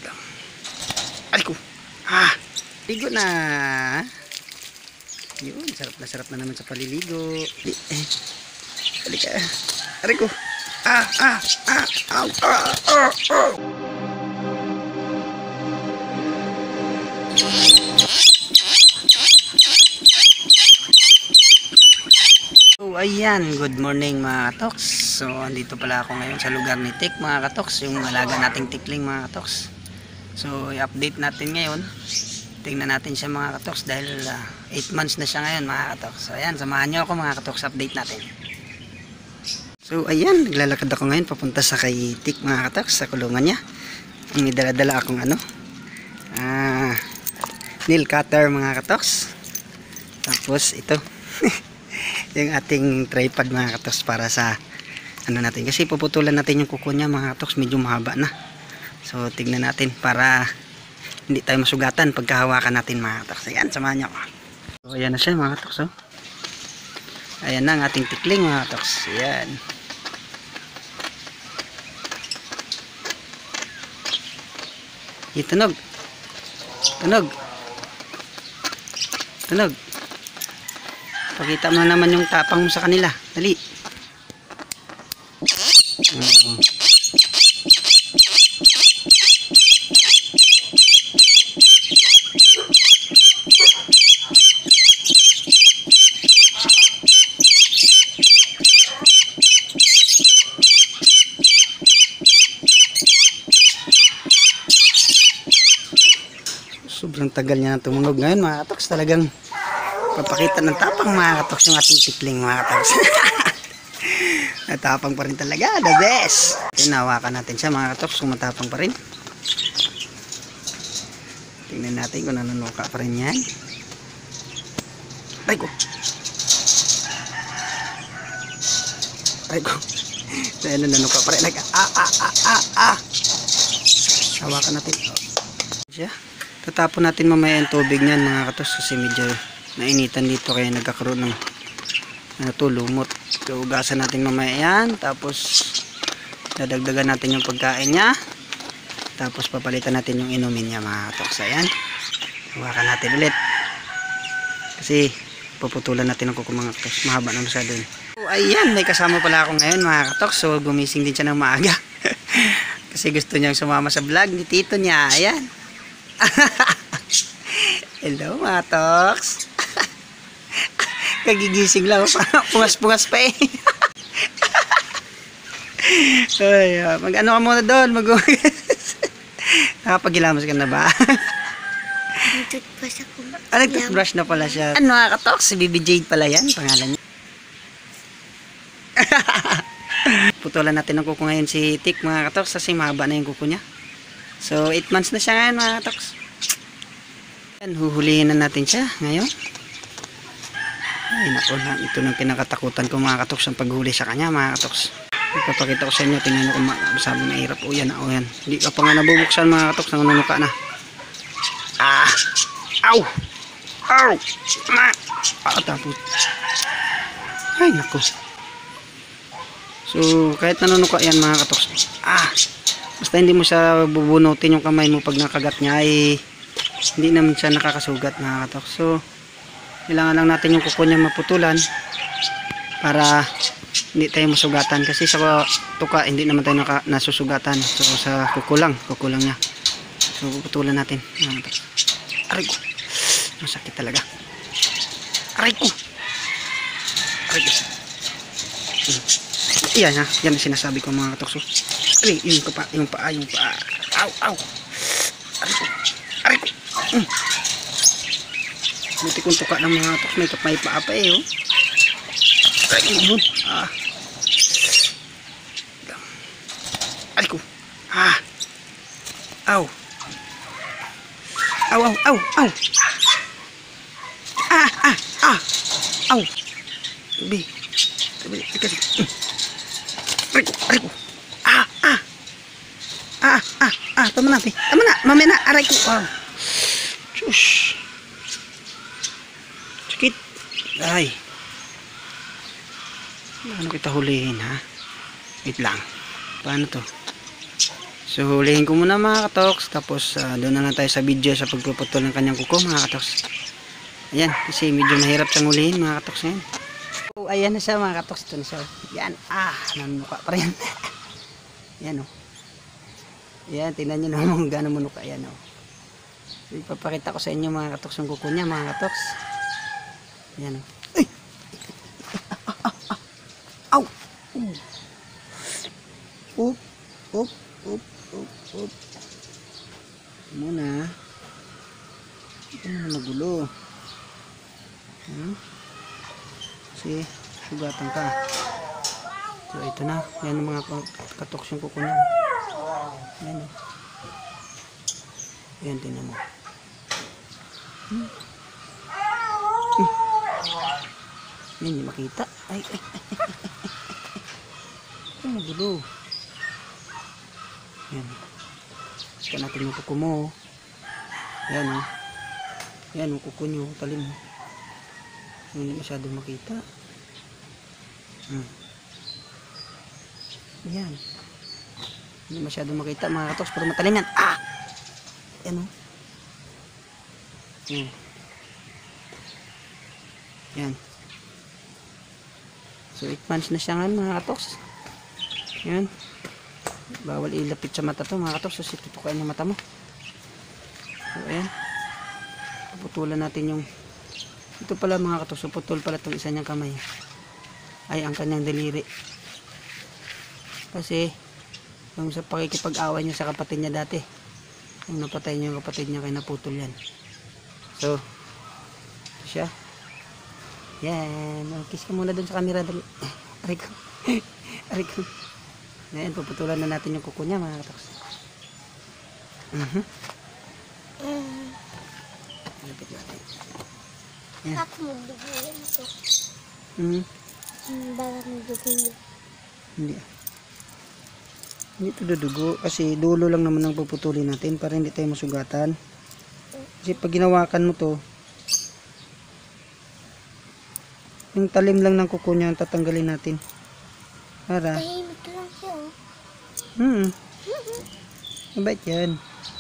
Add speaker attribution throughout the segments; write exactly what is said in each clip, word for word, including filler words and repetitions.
Speaker 1: Aray ko. Ah, ligo na. Yun, sarap na sarap na naman sa paliligo. Eh, halika. Aray ko. Ah, ah, ah, ah, ah, ah, ah. So ayan, good morning mga katoks. So andito pala ako ngayon sa lugar ni Tik mga katoks, yung alaga nating tikling mga katoks. So i-update natin ngayon. Tingnan natin siya mga katoks dahil uh, eight months na siya ngayon mga katoks. So ayan, samahan nyo ako mga katoks, update natin. So ayan, naglalakad ako ngayon papunta sa kay Tik mga katoks, sa kulungan niya. Ang idala-dala akong ano, ah, nail cutter mga katoks. Tapos ito yung ating tripod mga katoks para sa ano natin, kasi puputulan natin yung kuko niya mga katoks, medyo mahaba na. So tignan natin para hindi tayo masugatan pagkahawakan natin mga katoks. Ayan, samahan nyo ako. So ayan na siya mga katoks, oh. Ayan na ang ating tikling mga katoks. Ayan. Tunog. Tunog. Tunog. Pakita mo naman yung tapang mo sa kanila. Dali. Uh. Sobrang tagal niya na tumunog ngayon mga katoks. Talagang papakita ng tapang mga katoks yung ating tikling mga katoks. Natapang pa rin talaga, the best. Tinawakan natin siya mga katoks kung matapang pa rin. Tingnan natin kung nanunuka pa rin yan. Ay ko. Ay ko. Dahil nanunuka pa rin. Like, ah, ah, ah, ah, ah. Hawakan natin. Siya. Tatapon natin mamaya yung tubig niyan mga katoks kasi medyo nainitan dito kaya nagkakaroon ng ano to, lumot. So ugasan natin mamaya yan, tapos dadagdagan natin yung pagkain niya, tapos papalitan natin yung inumin niya mga katoks. Ayan, hawakan natin ulit kasi puputulan natin ang kuko mga katoks, mahaba na masyado yun. So ayan, may kasama pala ako ngayon mga katoks. So gumising din siya ng maaga kasi gusto niyang sumama sa vlog ni tito niya. Ayan. Hello mga toks. Kagigising lang, pungas-pungas pa eh. Ay, mag ano ka muna doon, mag nakapagilamos ka na ba?
Speaker 2: Nag-toothbrush ako.
Speaker 1: Ah, nag-toothbrush na pala siya. Ano mga katoks, si Baby Jade pala yan, pangalan niya. Putulan natin ang kuko ngayon si Tik mga katoks kasi mahaba na yung kuko niya. So eight months na siya ngayon mga katoks. Yan, huhulihin na natin siya ngayon. Ay naku, na, ito nang kinakatakutan ko mga katoks ang paghuli sa kanya mga katoks. Ipapakita ko sa inyo, tingnan nyo kung masabi na hirap. O yan, o yan. Hindi ka pa nga nabubuksan mga katoks, nangunuka na. Ah! Aw! Aw! Ma! Ah, tapos. Ay naku. So kahit nanunuka yan mga katoks. Ah! Basta hindi mo siya bubunutin yung kamay mo pag nakagat niya ay hindi naman siya nakakasugat mga katoks. So kailangan lang natin yung kuko niya maputulan para hindi tayo masugatan kasi sa tuka hindi naman tayo naka, nasusugatan. So sa kuko lang, kuko lang niya. So puputulan natin mga katoks. Aray ko, masakit talaga. Aray ko, aray ko. Yan ha, yan ang sinasabi ko mga katoks. Ay, yung pa, yung pa, yung pa. Aw, aw. Aray ko, aray ko. Mm. Buti kong tuka ng mga katoks, may kapay pa apa eh, oh. Aray ko, ah. Aray ko, ah. Aw. Aw, aw, aw, aw. Ah, ah, ah. Aw. Tabi. Tabi, tabi. Mm. Aray ko, aray ko. Ah, ah. Ah, ah, ah, tama na, tama na, mamaya na, aray ko. Wow. Shush. Sakit. Ay. Paano kita hulihin, ha? Wait lang. Paano to? So hulihin ko muna mga katoks, tapos uh, doon na lang tayo sa video sa pagpuputol ng kanyang kuko mga katoks. Ayan, kasi medyo mahirap siyang hulihin mga katoks ngayon. So ayan na siya mga katoks, ito na siya. Yan, ah, nanunuka pa rin. Yan o. Oh. Yan, tingnan nyo naman kung gano'n manuka. Yan o. Oh. So, ipapakita ko sa inyo mga katoks yung kuko niya mga katoks. Yan o. Oh. Ay! Aw! Oop! Oop! Oop! Oop! Oop! Muna. Ito na magulo. Hmm? Kasi sugatan ka. So ito na. Yan ang mga katoks yung kuko niya. Yan o. Yan, tingnan mo. Hmm. Hmm. Yan, hindi makita. Ay, ay, ay. Ito magulo. Yan. Sika natin yung kuko mo. Yan o. Yan yung kuko nyo. Talim mo. Hindi masyadong makita. Hmm. Yan. Hindi masyadong makita mga katoks. Pero matalim yan. Ah! Yan o. Hmm. Yan. So eight months na siya ngayon mga katoks. Yan. Bawal ilapit sa mata to mga katoks. So tutukain yung mata mo. So ayan. Putulan natin yung ito pala mga katoks. So putol pala itong isa niyang kamay. Ay ang kanyang daliri. Kasi yung sa pakikipag-away niya sa kapatid niya dati. Yung napatay niya yung kapatid niya kaya naputol yan. So siya. Yan. Kiss ka muna dun sa camera. Aray ko. Aray ko. Yan. Puputulan na natin yung kuko niya mga katoks. Uh-huh. Lapit natin. Yan.
Speaker 2: Ako magdugo yan ito.
Speaker 1: Hmm.
Speaker 2: Balat magdugo yan.
Speaker 1: Hindi ah. Hindi ito dudugo. Kasi dulo lang naman ang puputulin natin para hindi tayo masugatan. Kasi pag ginawakan mo to, yung talim lang ng kuko niya ang tatanggalin natin. Para.
Speaker 2: Tahimik lang siya oh.
Speaker 1: Hmm. Mabait yan.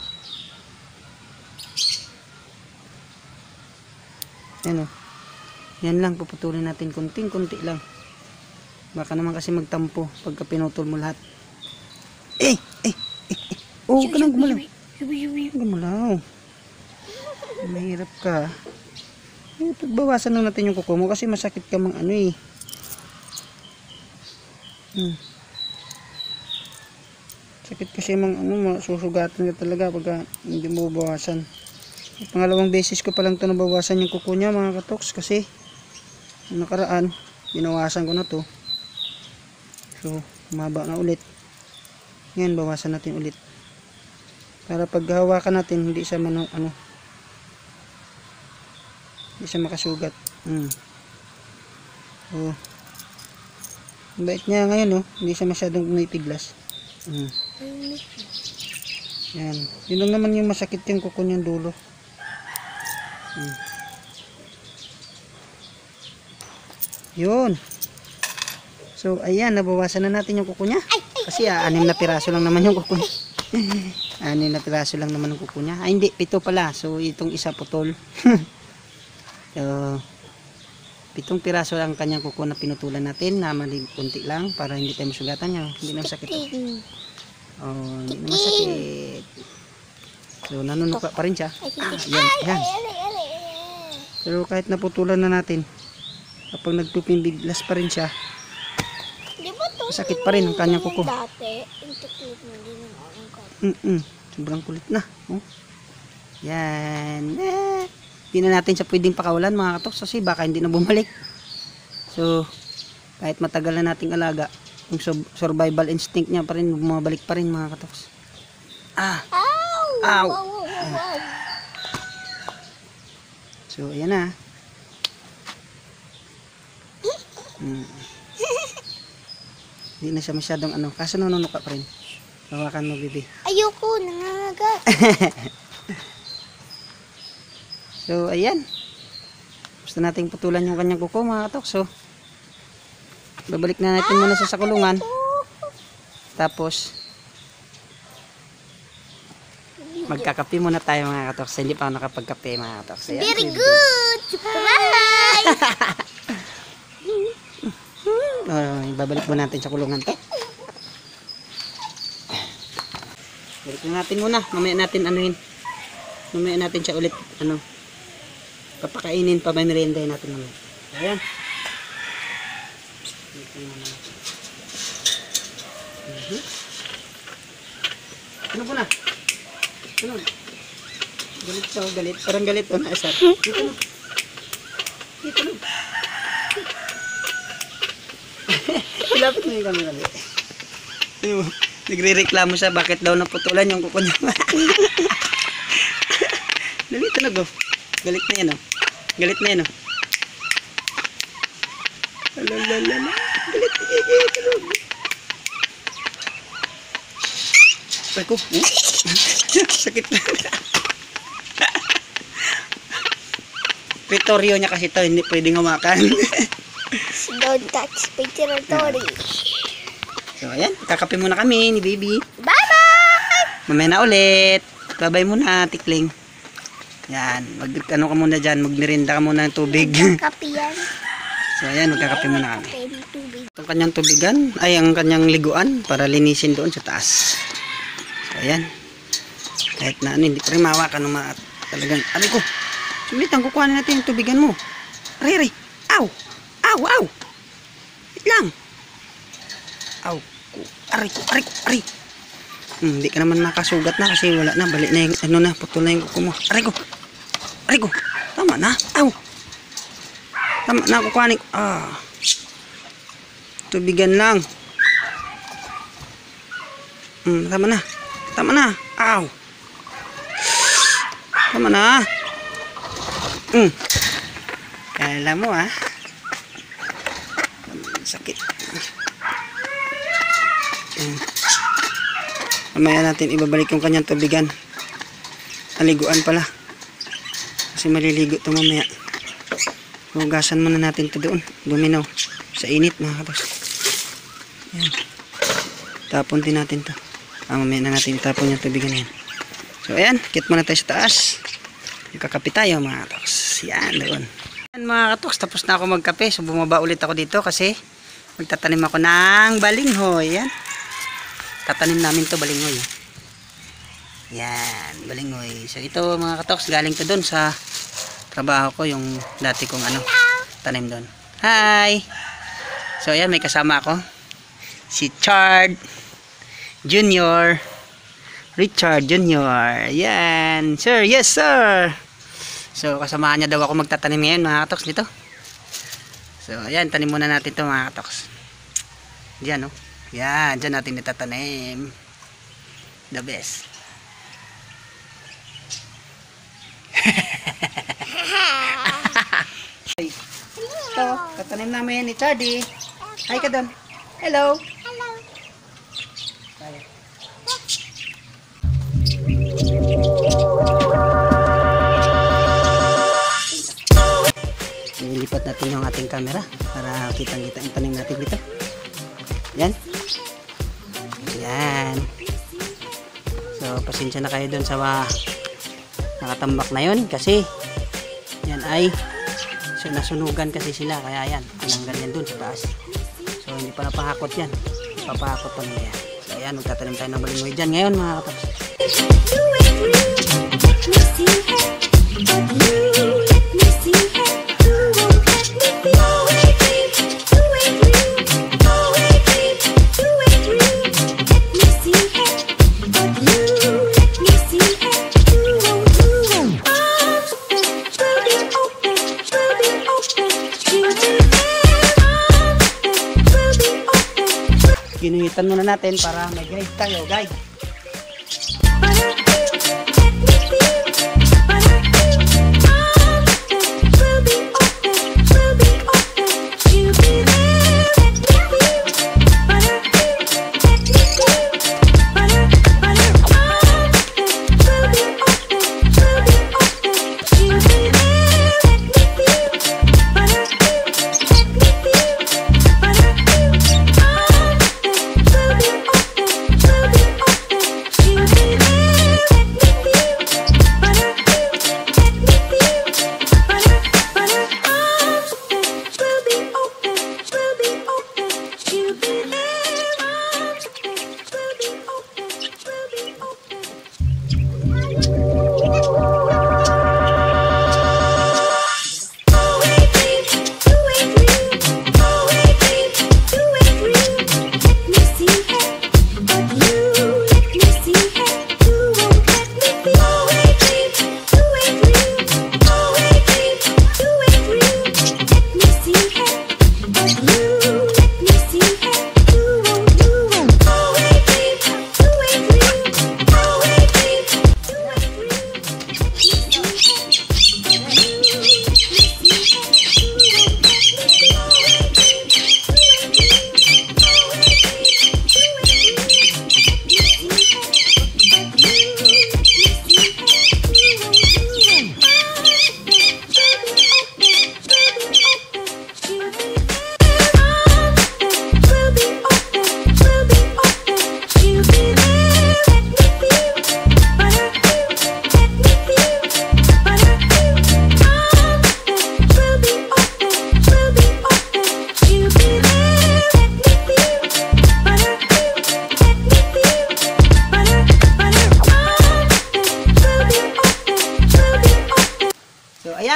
Speaker 1: Yan o. Yan lang puputulin natin. Kunting-kunti lang. Baka naman kasi magtampo pagka pinutol mo lahat. Eh! Eh! Eh! eh. Oh, huwag ka nang gumalaw. Gumalaw. Mahirap ka. Eh, pagbawasan lang natin yung kuko mo kasi masakit ka mang ano eh. Hmm. Sakit kasi mang ano, susugatan ka talaga pagka hindi mo bawasan. Pangalawang beses ko pa lang ito nabawasan yung kuko niya mga katoks kasi yung nakaraan, binawasan ko na to. So, humaba na ulit. Ngayon, bawasan natin ulit. Para pag hawakan natin, hindi siya man, ano, hindi siya makasugat. Hmm. Oh. Ang bait niya ngayon, oh. Hindi siya masyadong umipiglas. Hmm. Yan. Yun lang naman yung masakit yung kuko niyang dulo. Hmm. Yun. So, ayan. Nabawasan na natin yung kuko niya. Kasi ah, anim na piraso lang naman yung kuko niya. Anim na piraso lang naman yung kuko niya. Ay, hindi. Pito pala. So, itong isa putol. So, pitong piraso lang kanyang kuko na pinutulan natin na mali kunti lang para hindi tayo masugatan niya. Hindi na masakit. Oh, hindi na masakit. So, nanunuka pa rin siya. Yan, yan. Pero kahit naputulan na natin, kapag nagpupindiglas pa rin siya, masakit pa rin ang kanyang kuko. Mm -mm. Sobrang kulit na. Oh. Yan. Eh. Hindi na natin siya pwedeng pakawalan mga katoks kasi baka hindi na bumalik. So, kahit matagal na nating alaga, yung survival instinct niya pa rin, bumabalik pa rin mga katoks. Ah! Ow! Ah. So, ayan na. Hmm. Hindi na siya masyadong ano, kaso nanunuka pa rin. Hawakan mo, bibi.
Speaker 2: Ayoko, nangangagat.
Speaker 1: So, ayan. Gusto nating putulan yung kanyang kuko mga katoks. So, babalik na natin muna siya sa kulungan. Tapos, Magkakape muna tayo mga katoks. Hindi pa ako nakapagkape mga katoks. Ayan.
Speaker 2: Very good! Surprise!
Speaker 1: Oh, ibabalik mo natin sa kulungan to. Balik na natin muna. Mamaya natin anuhin. Mamaya natin siya ulit ano. Papakainin pa, may merienda natin mamaya. Ayan. Uh-huh. Ano po na? Ano? Galit siya, galit. Parang galit o na asar. Dito na. Dito na. Ilapit mo yung camera. Ano mo? Nagre-reklamo siya bakit daw naputulan yung kuko niya. Dali, tunog oh. Galit na yan oh. Galit na yan oh. Alalala. Galit na yan. Tunog. Ay ko. Sakit na. Territoryo niya kasi to. Hindi pwedeng umakan.
Speaker 2: Don't touch my territory.
Speaker 1: So ayan. Kakape muna kami ni baby.
Speaker 2: Bye-bye!
Speaker 1: Mamaya na ulit. Babay muna, tikling. Yan. Mag, ano ka muna dyan. Magnirinda ka muna ng tubig.
Speaker 2: Kape yan.
Speaker 1: So ayan. Magkakape muna kami.
Speaker 2: Kape tubig.
Speaker 1: Ang kanyang tubigan. Ay, ang kanyang liguan. Para linisin doon sa taas. So ayan. Kahit na ano. Hindi pa rin mawakan ng mga talagang. Aray ko. Sulit ang kukuhanin natin yung tubigan mo. Aray, aray. Aw. Aw, aw. Wait lang. Aw. Aray ko. Aray ko. Aray. Hmm, hindi ka naman makasugat na kasi wala na. Balik na yung, ano na, putol na yung kuko mo. Aray ko. Aray ko. Tama na. Aw. Tama na, kukuhanin ko. Ah. Tubigan lang. Hmm, tama na. Tama na. Aw. Tama na. Hmm. Kala mo ah. Sakit. Hmm. Mamaya natin ibabalik yung kanyang tubigan. Aliguan pala. Kasi maliligo ito mamaya. Hugasan muna natin ito doon. Luminaw. Sa init mga kapos. Ayan. Tapon din natin ito. Ah, mamaya na natin itapon yung tubigan na yan. So ayan. Kit muna tayo sa taas. Kakape tayo mga katoks. Yan doon. Ayan mga katoks. Tapos na ako magkape. So bumaba ulit ako dito kasi magtatanim ako ng balinghoy. Yan. Tatanim namin to balinghoy. Yan, balinghoy. So ito mga katoks, galing to doon sa trabaho ko, yung dati kong ano, tanim doon. Hi! So ayan, may kasama ako. Si Chard Junior. Richard Junior. Yan. Sir, yes sir! So kasamahan niya daw ako magtatanim ngayon mga katoks dito. So ayan, tanim muna natin to mga katoks. Diyan oh. Yan, dyan natin itatanim. The best. Ito, tatanim namin ni Chardy. Hi ka doon. Hello.
Speaker 2: Hello.
Speaker 1: Ilipat natin yung ating camera para kitang-kita yung tanim natin dito. Yan. Yan. So, pasensya na kayo doon sa uh, nakatambak na yun kasi yan ay so, nasunugan kasi sila kaya yan, tinanggal yan doon sa taas. So, hindi pa napahakot yan. Papahakot pa nila yan. So, yan, magtatanim tayo ng balinghoy dyan ngayon mga katoks. Ginuhitan muna natin para may guide tayo, guide.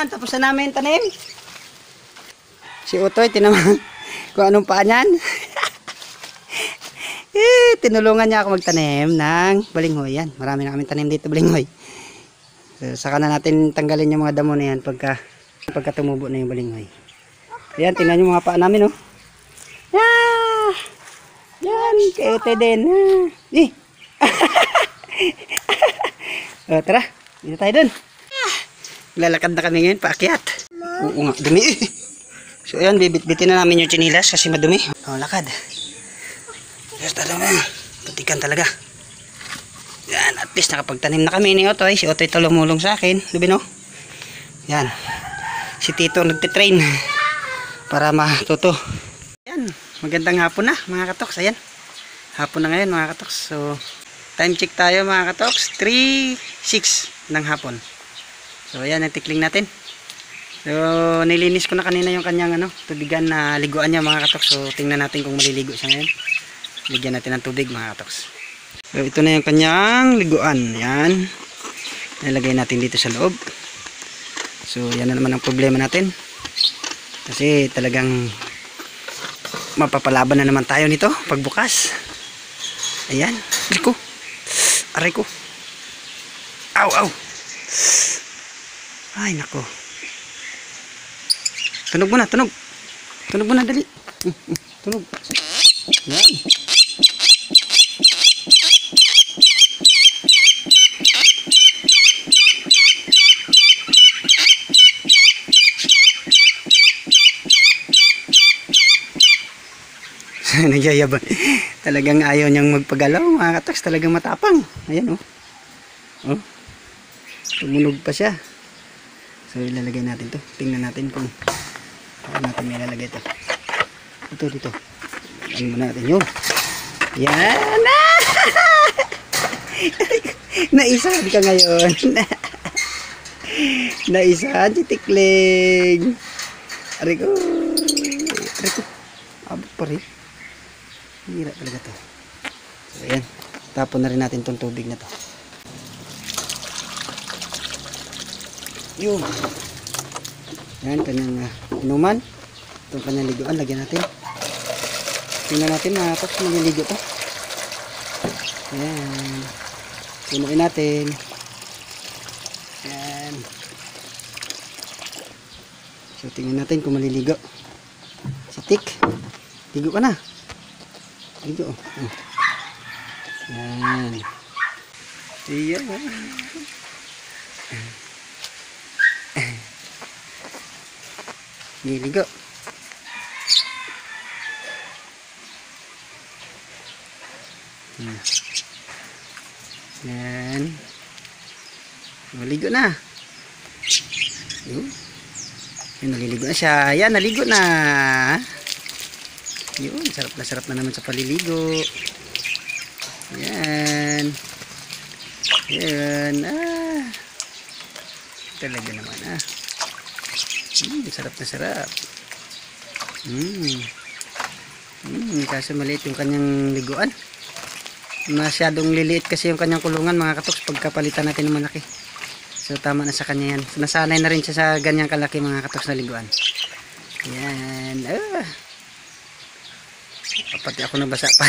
Speaker 1: Ayan, tapos na namin tanim. Si Utoy, tinaman kung anong paa niyan. eh, tinulungan niya ako magtanim ng balinghoy. Yan, marami na kami tanim dito balinghoy. So, saka na natin tanggalin yung mga damo na yan pagka, pagka tumubo na yung balinghoy. Ayan, tingnan yung mga paa namin, oh. Ah! Yan, kay Utoy din. Ah. Eh! O, tara, dito tayo dun. Lalakad na kami ngayon, paakyat. Oo nga, dumi eh. So ayan, bibit-bitin na namin yung chinilas kasi madumi. O, lakad. Yes, talaga na. Putikan talaga. Yan, at least nakapagtanim na kami ni Otoy. Si Otoy tulumulong sa akin. Dubi no? Yan. Si Tito nagtitrain para matuto. Yan, magandang hapon na mga katoks. Ayan, hapon na ngayon mga katoks. So, time check tayo mga katoks. three six ng hapon. So ayan, natikling natin. So nilinis ko na kanina yung kanyang ano, tubigan na liguan niya mga katoks. So tingnan natin kung maliligo siya ngayon. Ligyan natin ng tubig mga katoks. So ito na yung kanyang liguan. Yan. Nilagay natin dito sa loob. So yan na naman ang problema natin. Kasi talagang mapapalaban na naman tayo nito pagbukas. Ayan. Aray ko. Aray ko. Aw, aw. Ay, nako. Tunog mo na, tunog. Tunog mo na, dali. Mm, mm, tunog. Yan. Nagyayabang. Talagang ayaw niyang magpagalaw, mga katoks. Talagang matapang. Ayan, oh. Oh. Tumunog pa siya. So ilalagay natin to. Tingnan natin kung paano natin may ilalagay ito. Ito dito. Ano mo natin yun. Yan. Naisahan ka ngayon. Naisahan si Tikling. Aray ko. Aray ko. Abot pa rin. Hira talaga to. So ayan. Tapon na rin natin tong tubig na to. Yun. Yan, kanyang uh, inuman. Itong kanyang liguan, lagyan natin. Tingnan natin mga katoks, maliligo to. Yan. Punuin natin. Yan. So, tingnan natin kung maliligo. Si Tik, ligo ka na. Ligo. Oh. Yan. Yan. Niligo. Hmm. Yan. Naligo na. Yun. Yun, naliligo na siya. Yan, naligo na. Yun, sarap na sarap na naman sa paliligo. Yan. Yan. Ah. Talaga naman ah. Hmm, sarap na sarap. Hmm. Hmm, kaso maliit yung kanyang liguan. Masyadong liliit kasi yung kanyang kulungan mga katoks pagkapalitan natin ng malaki. So tama na sa kanya yan. So, nasanay na rin siya sa ganyang kalaki mga katoks na liguan. Yan. Ah. Pati ako nabasa pa.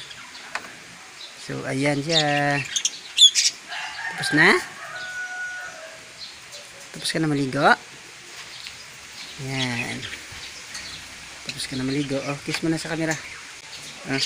Speaker 1: So ayan siya. Tapos na? Tapos ka na maligo? Yan. Tapos ka na maligo. Oh, kiss mo na sa camera. Ah.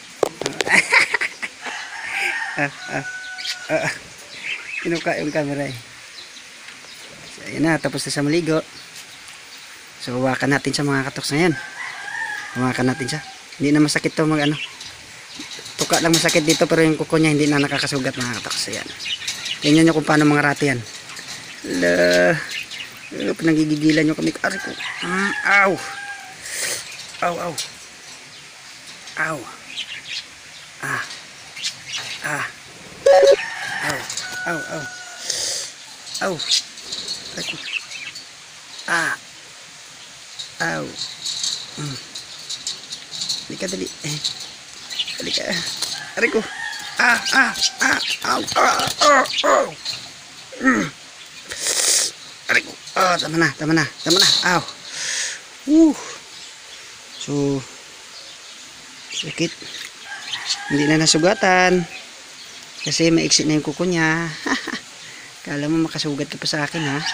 Speaker 1: Ah, ah, ah. Kinuka yung camera eh. So, ayan na. Tapos na sa maligo. So, hawakan natin sa mga katoks na yan. Hawakan natin siya. Hindi na masakit to mag ano. Tuka lang masakit dito pero yung kuko niya hindi na nakakasugat mga katoks. Ayan. Tingnan nyo kung paano mga rati yan. Lah. Uh, pinagigigilan nyo kami. Aray ko. Mm, aw. Aw, aw. Aw. Ah. Ah. Aw. Aw, aw. Aw. Aray ko. Ah. Aw. Mm. Dali ka, dali. Eh. Dali ka. Aray ko. Ah, ah, ah. Aw, ah, ah, ah. Mm. Aray ko. Ah. Oh, tama na, tama na, tama na. Aw. Uh. So, sakit. Hindi na nasugatan. Kasi maiksi na yung kuko niya. Kala mo makasugat ka pa sa akin, ha?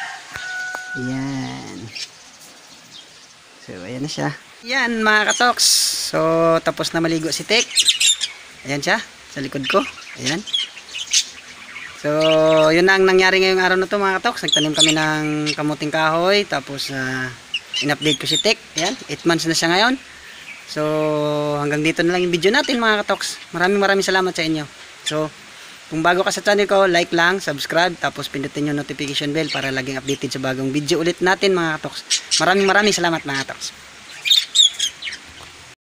Speaker 1: Yan. So, ayan na siya. Yan, mga katoks. So, tapos na maligo si Tek. Ayan siya, sa likod ko. Ayan. So, yun na ang nangyari ngayong araw na to, mga katoks. Nagtanim kami ng kamuting kahoy. Tapos, uh, in-update ko si Tek. Ayan, eight months na siya ngayon. So, hanggang dito na lang yung video natin, mga katoks. Maraming maraming salamat sa inyo. So, kung bago ka sa channel ko, like lang, subscribe, tapos pindutin yung notification bell para laging updated sa bagong video ulit natin, mga katoks. Maraming maraming salamat, mga katoks.